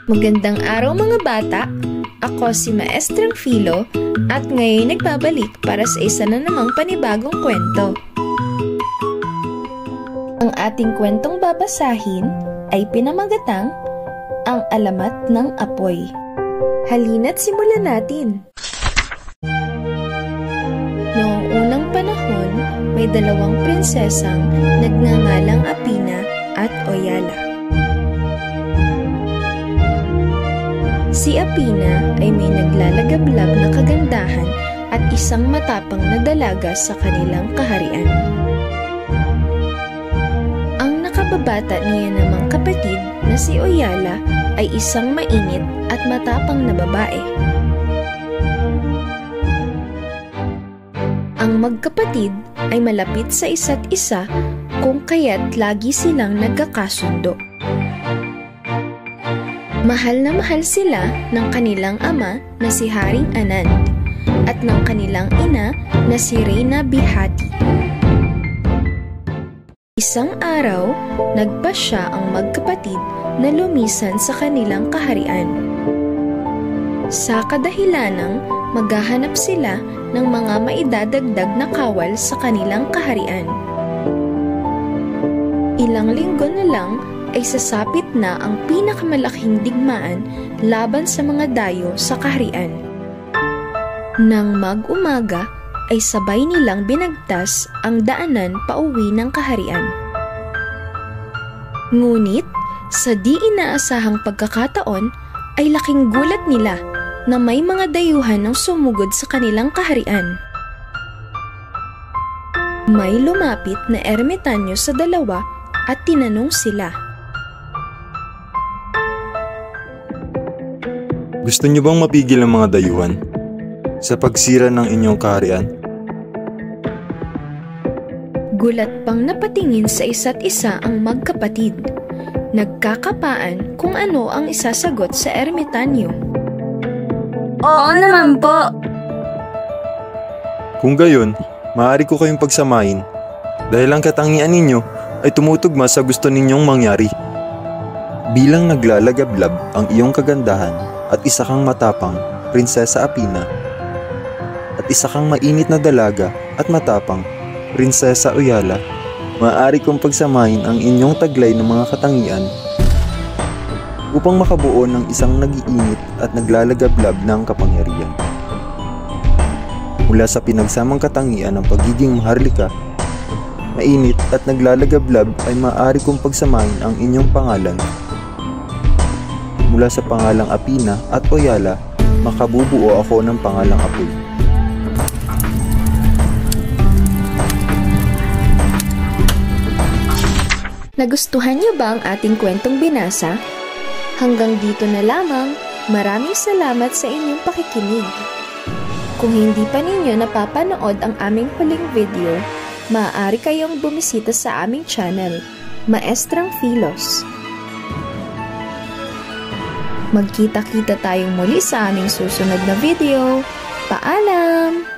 Magandang araw mga bata! Ako si Maestrang Philo at ngayon nagbabalik para sa isa na namang panibagong kwento. Ang ating kwentong babasahin ay pinamagatang Ang Alamat ng Apoy. Halina't simulan natin! Noong unang panahon, may dalawang prinsesang nagngangalang Apina at Oyala. Si Apina ay may naglalagablab na kagandahan at isang matapang na dalaga sa kanilang kaharian. Ang nakababata niya namang kapatid na si Oyala ay isang mainit at matapang na babae. Ang magkapatid ay malapit sa isa't isa kung kaya't lagi silang nagkakasundo. Mahal na mahal sila ng kanilang ama na si Haring Anand at ng kanilang ina na si Reyna Bihati. Isang araw, nagpasya ang magkapatid na lumisan sa kanilang kaharian. Sa kadahilanang maghahanap sila ng mga maidadagdag na kawal sa kanilang kaharian. Ilang linggo na lang ay sasapit na ang pinakamalaking digmaan laban sa mga dayo sa kaharian. Nang mag-umaga ay sabay nilang binagtas ang daanan pauwi ng kaharian. Ngunit sa di inaasahang pagkakataon ay laking gulat nila na may mga dayuhan ang sumugod sa kanilang kaharian. May lumapit na ermitanyo sa dalawa at tinanong sila, "Gusto niyo bang mapigil ang mga dayuhan sa pagsira ng inyong kaharian?" Gulat pang napatingin sa isa't isa ang magkapatid. Nagkakapaan kung ano ang isasagot sa ermitanyo. Oo naman po. Kung gayon, maaari ko kayong pagsamahin dahil ang katangian ninyo ay tumutugma sa gusto ninyong mangyari. Bilang naglalagablab ang iyong kagandahan at isa kang matapang, Prinsesa Apina, at isa kang mainit na dalaga at matapang, Prinsesa Oyala, maaari kong pagsamahin ang inyong taglay ng mga katangian upang makabuo ng isang nag-iinit at naglalagablab ng kapangyarihan. Mula sa pinagsamang katangian ng pagiging maharlika, mainit at naglalagablab ay maaari kong pagsamahin ang inyong pangalan. Mula sa pangalang Apina at Oyala, makabubuo ako ng pangalang Apoy. Nagustuhan niyo ba ang ating kwentong binasa? Hanggang dito na lamang. Maraming salamat sa inyong pakikinig. Kung hindi pa ninyo napapanood ang aming huling video, maaari kayong bumisita sa aming channel, Maestrang Philos. Magkita-kita tayong muli sa aming susunod na video. Paalam!